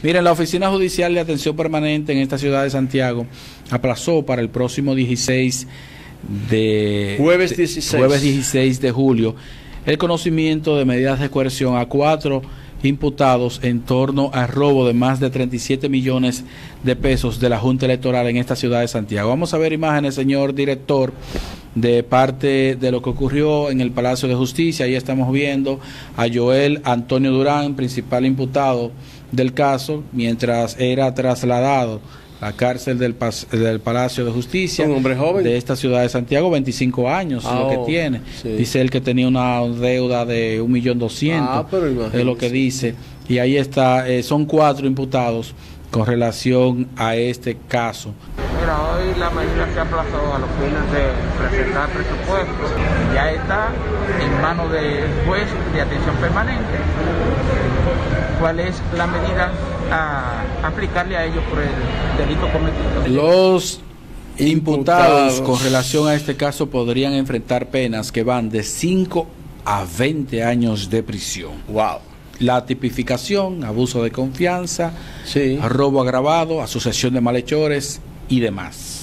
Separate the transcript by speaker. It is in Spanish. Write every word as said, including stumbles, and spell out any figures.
Speaker 1: Miren, la Oficina Judicial de Atención Permanente en esta ciudad de Santiago aplazó para el próximo dieciséis de
Speaker 2: jueves dieciséis,
Speaker 1: jueves dieciséis de julio el conocimiento de medidas de coerción a cuatro imputados en torno al robo de más de treinta y siete millones de pesos de la Junta Electoral en esta ciudad de Santiago. Vamos a ver imágenes, señor director, de parte de lo que ocurrió en el Palacio de Justicia. Ahí estamos viendo a Joel Antonio Durán, principal imputado del caso, mientras era trasladado a la cárcel del, del Palacio de Justicia.
Speaker 2: Un hombre joven
Speaker 1: de esta ciudad de Santiago, veinticinco años, ah, lo que tiene. Sí. Dice él que tenía una deuda de un millón doscientos, ah, es lo que dice. Y ahí está, eh, son cuatro imputados con relación a este caso.
Speaker 3: Mira, hoy la medida se aplazó a los fines de presentar presupuestos. Ya está en manos del juez de atención permanente. ¿Cuál es la medida a aplicarle a ellos por el delito cometido?
Speaker 1: Los imputados, imputados con relación a este caso podrían enfrentar penas que van de cinco a veinte años de prisión.
Speaker 2: Wow.
Speaker 1: La tipificación, abuso de confianza,
Speaker 2: sí,
Speaker 1: robo agravado, asociación de malhechores y demás.